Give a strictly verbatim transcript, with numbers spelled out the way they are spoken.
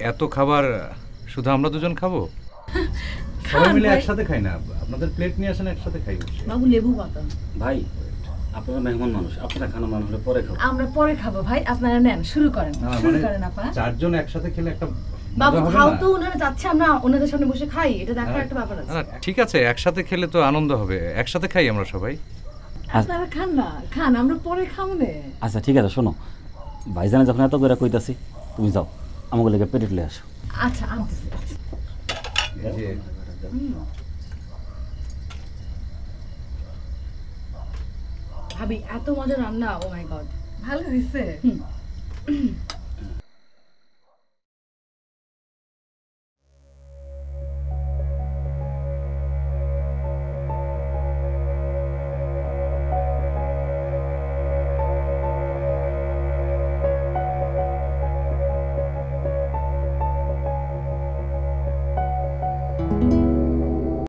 এত খাবার শুধু আমরা দুজন খাবো? সবাই মিলে একসাথে খাই না, আপনাদের প্লেট নিয়ে আসেন একসাথে খাই। বাবু লেবু পাতা। ভাই আপনারা মেহমান মানুষ, আপনারা খানা মান হলে পরে খাবো। আমরা পরে খাবো ভাই, আপনারা নেন, শুরু করেন। শুরু করেন আপনারা। চারজন একসাথে খেলে একটা বাবু খাও তো, ওনারা যাচ্ছে আমরা ওনাদের সামনে বসে খাই, এটা দেখার একটা ব্যাপার আছে। না ঠিক আছে, একসাথে খেলে তো আনন্দ হবে, একসাথে খাই আমরা সবাই। আপনারা খান না, খান, আমরা পরে খাবো না। আচ্ছা ঠিক আছে, শোনো ভাইজানে যখন এত করে কইতাছি তুমি যাও আমাকে লেগে পেটে তুলে আসো। আচ্ছা আনতেছি। ভাবি এত মজা রান্না, ও মাই গড, ভালো হয়েছে।